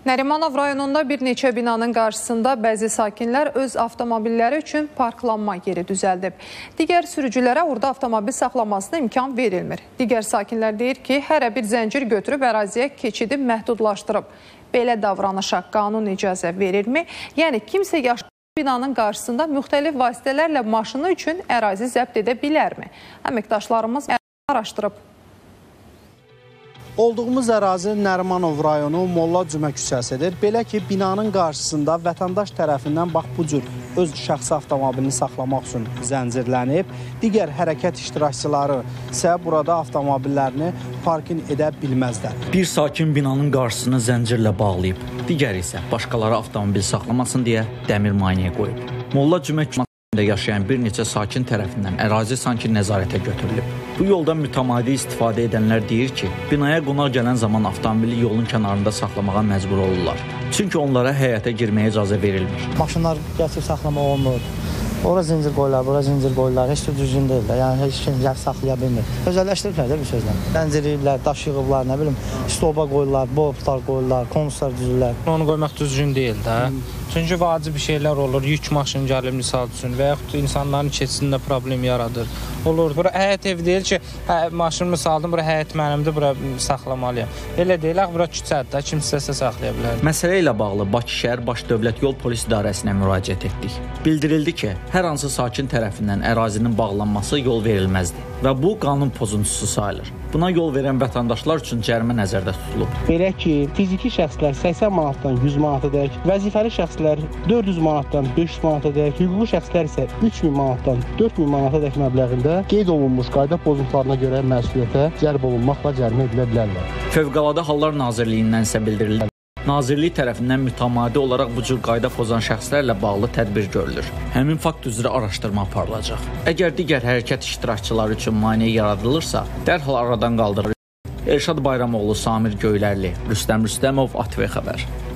Nərimanov rayonunda bir neçə binanın qarşısında bəzi sakinlər öz avtomobilləri üçün parklanma yeri düzəldib. Digər sürücülərə orada avtomobil saxlamasına imkan verilmir. Digər sakinlər deyir ki, hərə bir zəncir götürüb əraziyə keçidi məhdudlaşdırıb. Belə davranışa qanun icazə verirmi? Yəni kimsə yaşayan binanın qarşısında müxtəlif vasitələrlə maşını üçün ərazi zəbt edə bilərmi? Əməkdaşlarımız araşdırıb. Olduğumuz ərazi Nərimanov rayonu Molla Cümə küçəsidir. Belə ki, binanın qarşısında vətəndaş tərəfindən bax bu cür öz şəxsi avtomobilini saxlamaq üçün zəncirlənib. Digər hərəkət iştirakçıları isə burada avtomobillərini parkin edə bilməzlər. Bir sakin binanın qarşısını zəncirlə bağlayıb. Digər isə başqaları avtomobil saxlamasın deyə dəmir maneə qoyub. Molla Cümə küçəsində yaşayan bir neçə sakin tərəfindən ərazi sanki nəzarətə götürülüb. Bu yoldan mütəmadi istifadə edənlər deyir ki, binaya qonaq gələn zaman avtomobili yolun kənarında saxlamağa məcbur olurlar. Çünki onlara həyətə girməyə icazə verilmir. Maşınlar gətirib saxlamaq olmur. Ora zincir qoyurlar, bura zincir qoyurlar. Heç də düzgün deyirlər. Yəni heç kim gəlib saxlaya bilmir. Özəlləşdiriblər də bir sözlə. Zəncirləyiblər, daş yığıblar, nə bilim, stolba qoyurlar, boblar qoyurlar, konuslar düzürlər. Onu qoymaq düzgün deyil də. Çünki vacib şeylər olur. Yük maşını gəlir misal üçün və yaxud da insanların keçidində problem yaradır. Olur. Bura həyət ev deyil ki, maşınımı saldım, bura həyət mənimdir, bura saxlamalıyam. Elə deyil, bura küçədir də, kim istəsə saxlaya bilər. Məsələ ilə bağlı Bakı şəhər Baş Dövlət Yol Polis İdarəsinə müraciət etdik. Bildirildi ki, hər hansı sakin tərəfindən ərazinin bağlanması yol verilməzdir və bu qanun pozuntusu sayılır. Buna yol verən vətəndaşlar üçün cərimə nəzərdə tutulub. Belə ki, fiziki şəxslər 80 manatdan 100 manata dək, vəzifəli şəxslər 400 manatdan 500 manata dək, hüquqi şəxslər isə 3000 manatdan 4000 manata dək məbləğində qeyd olunmuş qayda pozuntularına görə məsuliyyətə cəlb olunmaqla cərimə edilə bilərlər. Fövqəladə Hallar Nazirliyindən isə bildirildi. Nazirlik tərəfindən mütəmadi olaraq bu cür qayda pozan şəxslərlə bağlı tədbir görülür. Həmin fakt üzrə araşdırma aparılacaq. Əgər digər hərəkət iştirakçıları üçün maneə yaradılırsa, dərhal aradan qaldırılır. Elşad Bayramoğlu, Samir Göylərli, Rüstəm Rüstəmov, ATV Xəbər.